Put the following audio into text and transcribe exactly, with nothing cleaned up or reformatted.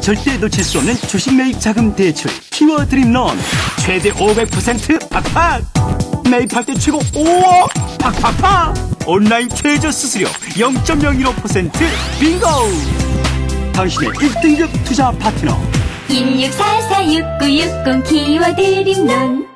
절대 놓칠 수 없는 주식 매입 자금 대출 키워 드림론 최대 오백 퍼센트 팍팍 매입할 때 최고 오억 팍팍팍 온라인 최저 수수료 영 점 영일오 퍼센트 빙고 당신의 일 등급 투자 파트너 일육사사 육구육공 키워 드림론